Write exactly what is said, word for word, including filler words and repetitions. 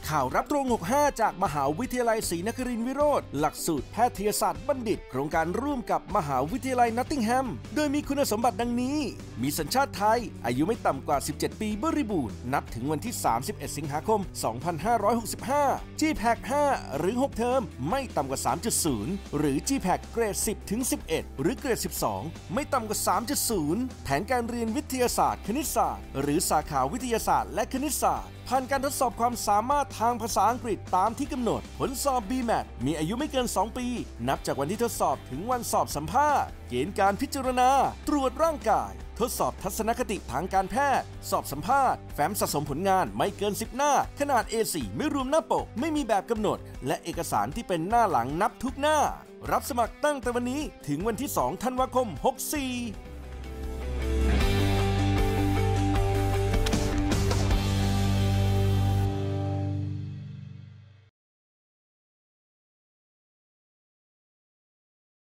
ข่าวรับตรงหกสิบห้าจากมหาวิทยาลัยศรีนครินทรวิโรธหลักสูตรแพทยศาสตร์บัณฑิตโครงการร่วมกับมหาวิทยาลัยนอตติงแฮมโดยมีคุณสมบัติดังนี้มีสัญชาติไทยอายุไม่ต่ำกว่าสิบเจ็ดปีบริบูรณ์นับถึงวันที่สามสิบเอ็ดสิงหาคมสองพันห้าร้อยหกสิบห้า จี แพค ห้าหรือหกเทอมไม่ต่ำกว่า สามจุดศูนย์ หรือ จี แพค เกรดสิบถึงสิบเอ็ดหรือเกรดสิบสองไม่ต่ำกว่า สามจุดศูนย์ แผนการเรียนวิทยาศาสตร์คณิตศาสตร์หรือสาขาวิทยาศาสตร์และคณิตศาสตร์ผ่านการทดสอบความสามารถทางภาษาอังกฤษตามที่กำหนดผลสอบ บี แมท มีอายุไม่เกินสองปีนับจากวันที่ทดสอบถึงวันสอบสัมภาษณ์เกณฑ์การพิจารณาตรวจร่างกายทดสอบทัศนคติทางการแพทย์สอบสัมภาษณ์แฟ้มสะสมผลงานไม่เกินสิบหน้าขนาด เอ โฟร์ ไม่รวมหน้าปกไม่มีแบบกำหนดและเอกสารที่เป็นหน้าหลังนับทุกหน้ารับสมัครตั้งแต่วันนี้ถึงวันที่สองธันวาคมหกสี่